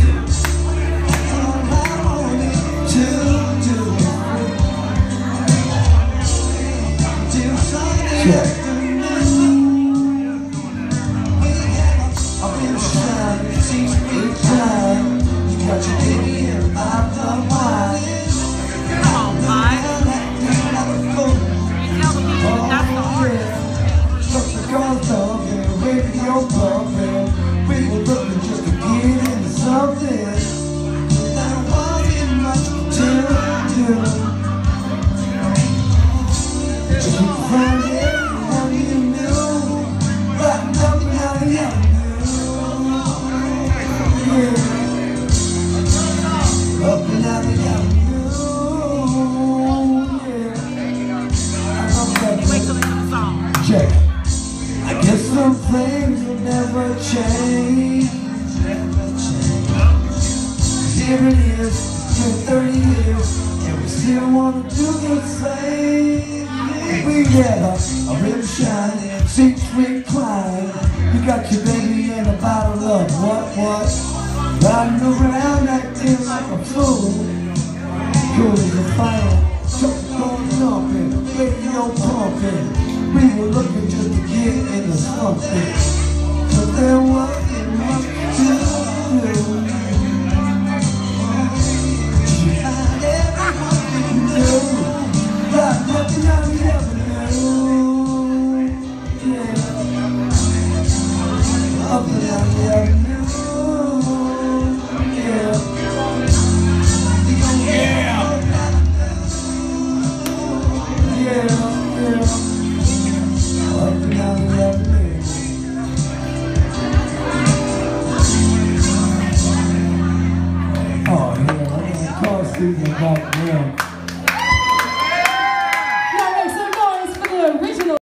We were looking just to get into something. There wasn't much to do. But you found it, how you knew, right up and out of you. Up and out of you. Check. I guess some things will never change. Here it is, been 30 years, and we still want to do the same. We get a rim shine, seats recline. You got your baby and a bottle of what? Riding around acting like a fool. Cool as a fire, choke jumping, radio pumping. We were looking just to get into something, but there wasn't much to do. You had everything to do, like nothing I ever knew. Yeah, up and down the avenue. Oh, yeah, I'm gonna call Stephen back now.